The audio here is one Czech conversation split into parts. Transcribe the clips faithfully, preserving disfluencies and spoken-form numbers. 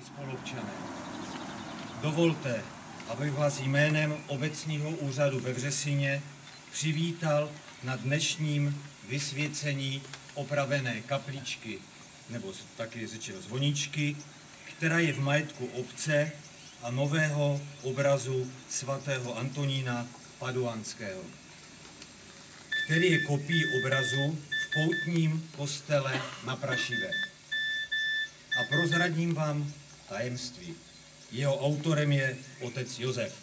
Milí spoluobčané, dovolte, abych vás jménem obecního úřadu ve Vřesině přivítal na dnešním vysvěcení opravené kapličky, nebo taky řečeno zvoničky, která je v majetku obce a nového obrazu svatého Antonína Paduánského, který je kopií obrazu v poutním kostele na Prašive. A prozradím vám tajemství. Jeho autorem je otec Josef.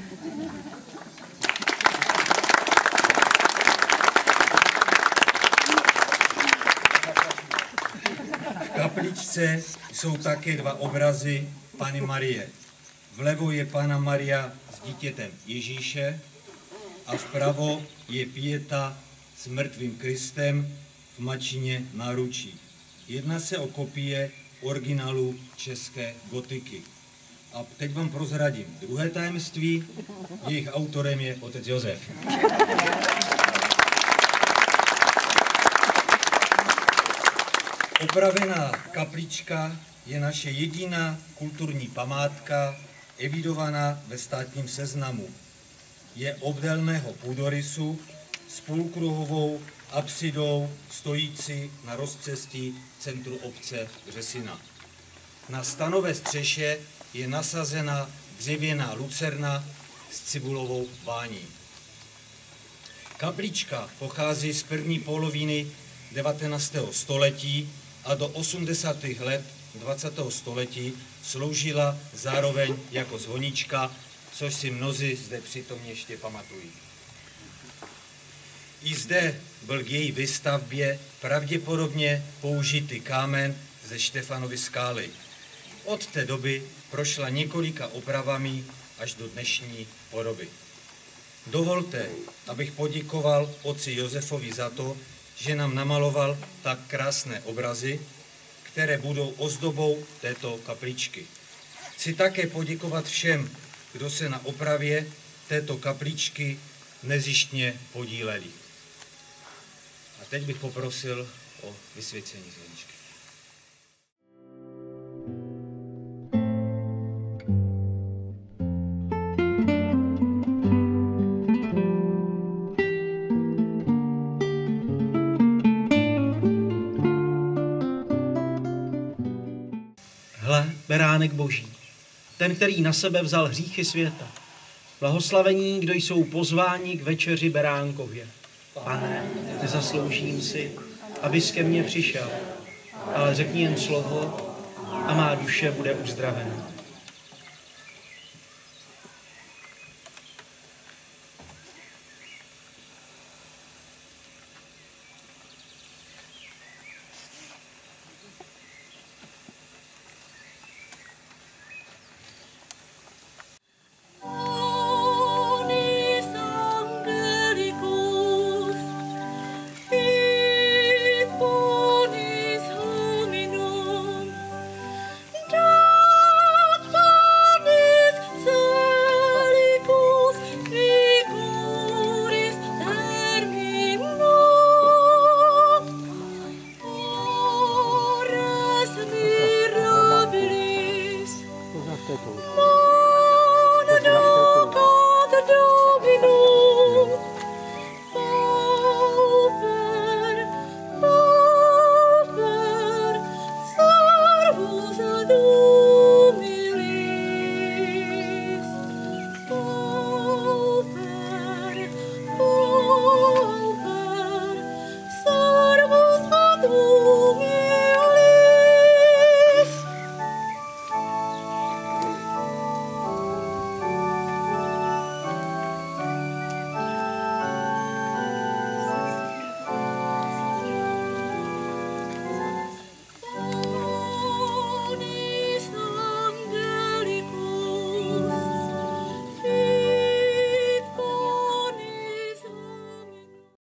V kapličce jsou také dva obrazy Panny Marie. Vlevo je Panna Maria s dítětem Ježíše a vpravo je Pieta s mrtvým Kristem v mačině náručí. Jedná se o kopie originálu české gotiky. A teď vám prozradím druhé tajemství. Jejich autorem je otec Josef. Opravená kaplička je naše jediná kulturní památka evidovaná ve státním seznamu. Je obdélného půdorysu s půlkruhovou apsidou stojící na rozcestí v centru obce Vřesina. Na stanové střeše je nasazena dřevěná lucerna s cibulovou bání. Kaplička pochází z první poloviny devatenáctého století a do osmdesátých let dvacátého století sloužila zároveň jako zvonička, což si mnozí zde přítomně ještě pamatují. I zde byl k její výstavbě pravděpodobně použitý kámen ze Štefanovy skály. Od té doby prošla několika opravami až do dnešní podoby. Dovolte, abych poděkoval otci Josefovi za to, že nám namaloval tak krásné obrazy, které budou ozdobou této kapličky. Chci také poděkovat všem, kdo se na opravě této kapličky nezištně podíleli. A teď bych poprosil o vysvěcení zvoničky. Hle, beránek boží, ten, který na sebe vzal hříchy světa. Blahoslavení, kdo jsou pozváni k večeři beránkově. Pane, nezasloužím si, abys ke mně přišel, ale řekni jen slovo a má duše bude uzdravena.